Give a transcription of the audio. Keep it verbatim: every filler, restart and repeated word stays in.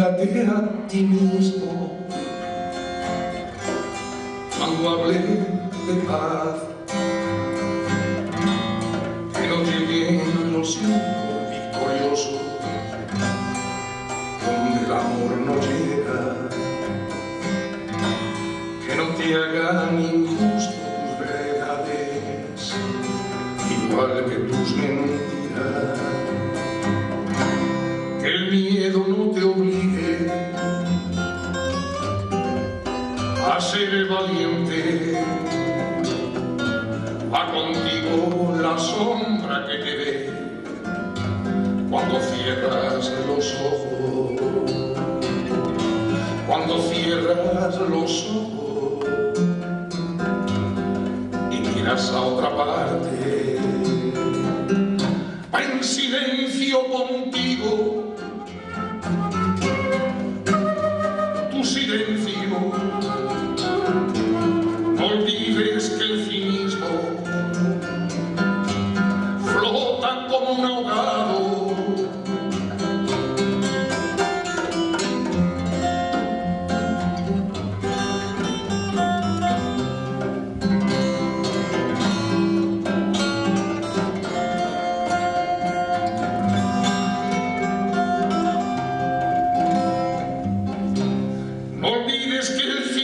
mírate a ti mismo. Cuando hablé de paz, que no lleguen los tiempos victoriosos, donde el amor no llega, que no te hagan injusto tus verdades, igual que tus mentiras, que el miedo no te obligue a ser valiente. Va contigo la sombra que te ve cuando cierras los ojos, cuando cierras los ojos y miras a otra parte. Va en silencio contigo tu silencio. No olvides que el cinismo flota como un ahogado. No olvides que el